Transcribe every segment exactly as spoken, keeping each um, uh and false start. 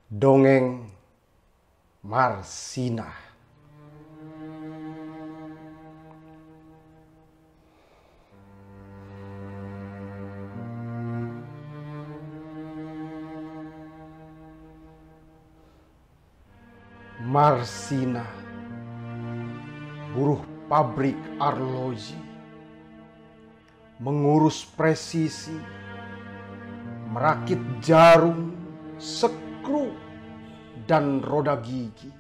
Dongeng Marsina. Marsina, buruh pabrik arloji, mengurus presisi, merakit jarum, skru, dan roda gigi.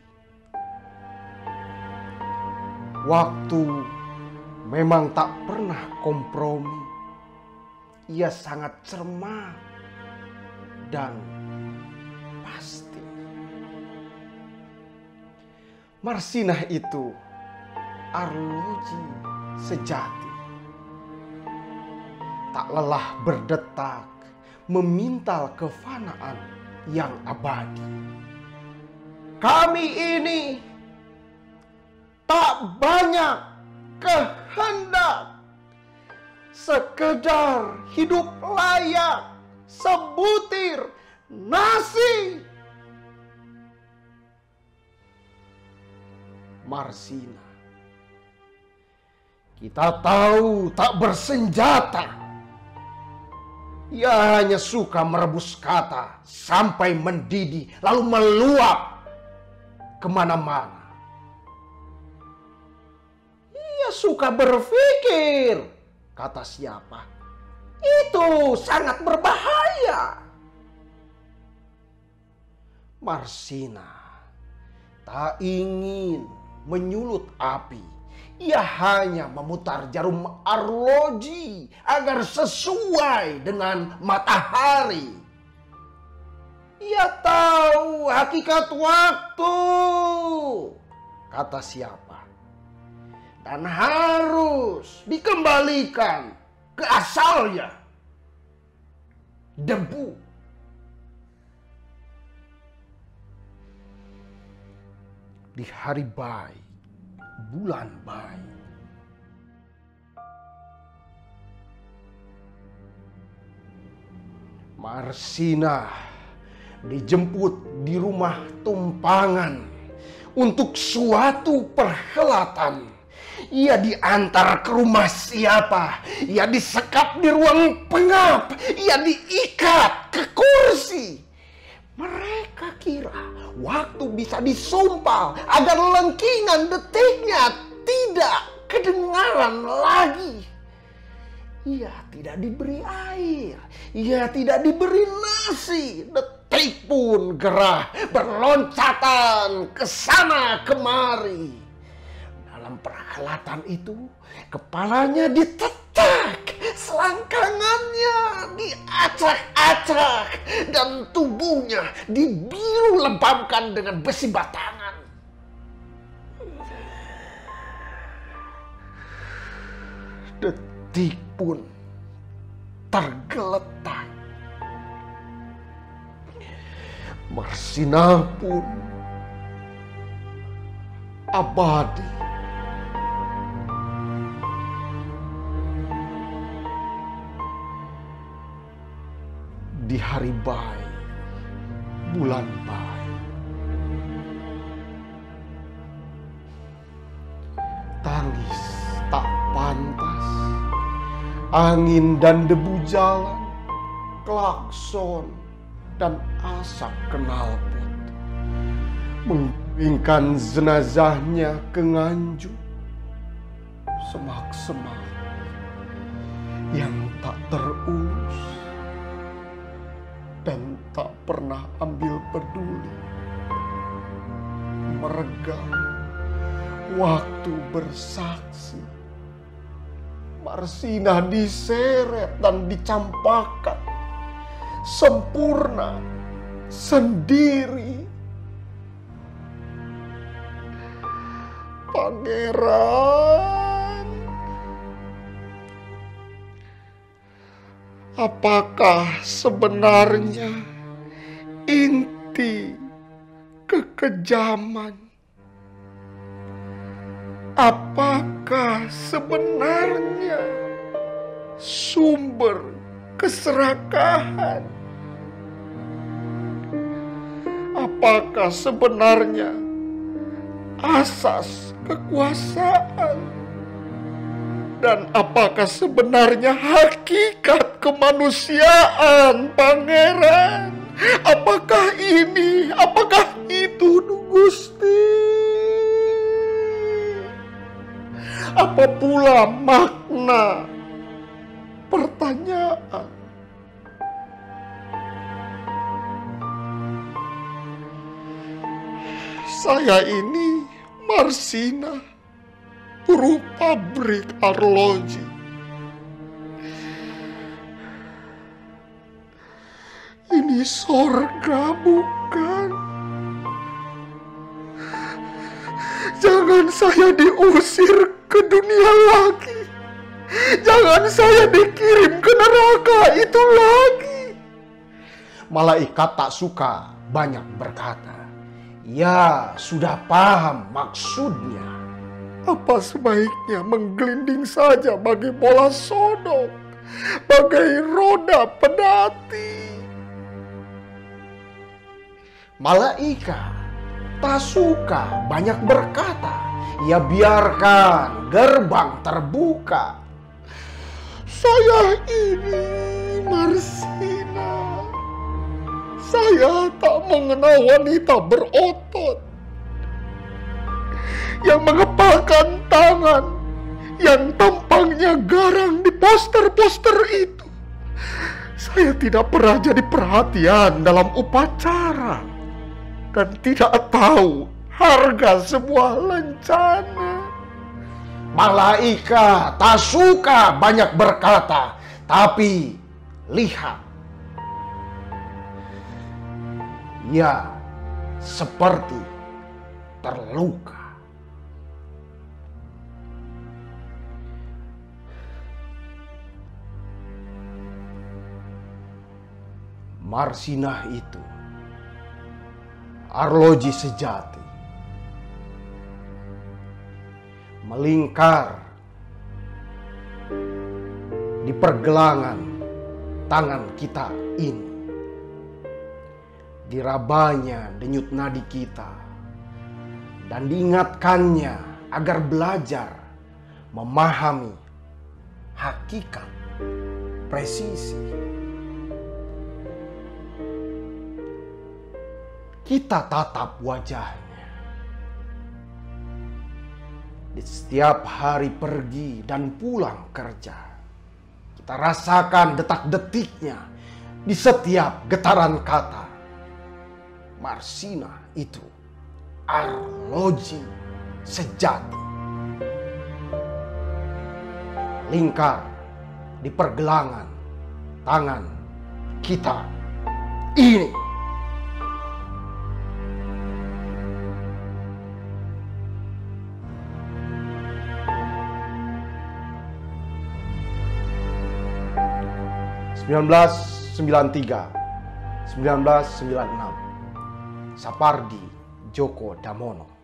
Waktu memang tak pernah kompromi. Ia sangat cermat dan pasti. Marsina itu arloji sejati. Tak lelah berdetak, memintal kefanaan yang abadi. Kami ini tak banyak kehendak, sekedar hidup layak sebutir nasi. Marsina, kita tahu tak bersenjata. Ia hanya suka merebus kata sampai mendidih lalu meluap kemana-mana. Ia suka berpikir, kata siapa, itu sangat berbahaya. Marsina tak ingin menyulut api. Ia hanya memutar jarum arloji agar sesuai dengan matahari. Ia tahu hakikat waktu, kata siapa, dan harus dikembalikan ke asalnya, debu. Di hari baik, bulan baik, Marsina dijemput di rumah tumpangan untuk suatu perhelatan. Ia diantar ke rumah siapa, ia disekap di ruang pengap, ia diikat ke kursi. Mereka kira waktu bisa disumpal agar lengkingan detiknya tidak kedengaran lagi. Ia tidak diberi air, ia tidak diberi nasi. Detik pun gerah berloncatan ke sana kemari. Dalam perhelatan itu, kepalanya ditetak, selangkangannya diacak-acak, dan tubuhnya dibiru lebamkan dengan besi batangan. Detik pun tergeletak. Marsina pun abadi. Di hari baik, bulan baik, tangis tak pantas, angin dan debu jalan, klakson dan asap knalpot mengiringkan jenazahnya ke Nganjuk. Semak-semak yang tak terurus dan tak pernah ambil peduli, meregang waktu bersaksi. Marsina diseret dan dicampakkan sempurna sendiri. Pangeran, apakah sebenarnya inti kekejaman? Apakah sebenarnya sumber keserakahan? apakah sebenarnya asas kekuasaan dan apakah sebenarnya hakikat kemanusiaan, Pangeran? Apakah ini, apakah itu, Gusti? Apa pula makna pertanyaan? Saya ini Marsina, buruh pabrik arloji. Ini sorga bukan? Jangan saya diusir ke dunia lagi. Jangan saya dikirim ke neraka itu lagi. Malaikat tak suka banyak berkata. Ya, sudah paham maksudnya. Apa sebaiknya menggelinding saja bagai bola sodok, bagai roda pedati? Malaikat tak suka banyak berkata. Ya, biarkan gerbang terbuka. Saya ini Marsina. Saya tak mengenal wanita berotot yang mengepalkan tangan, yang tampangnya garang di poster-poster itu. Saya tidak pernah jadi perhatian dalam upacara dan tidak tahu harga sebuah lencana. Malaikat tak suka banyak berkata, tapi lihat. Ya, seperti terluka. Marsinah itu arloji sejati, melingkar di pergelangan tangan kita ini. Dirabanya denyut nadi kita dan diingatkannya agar belajar memahami hakikat presisi. Kita tatap wajahnya di setiap hari pergi dan pulang kerja. Kita rasakan detak-detiknya di setiap getaran kata. Marsina itu arloji sejati, lingkar di pergelangan tangan kita ini. seribu sembilan ratus sembilan puluh tiga seribu sembilan ratus sembilan puluh enam Sapardi Djoko Damono.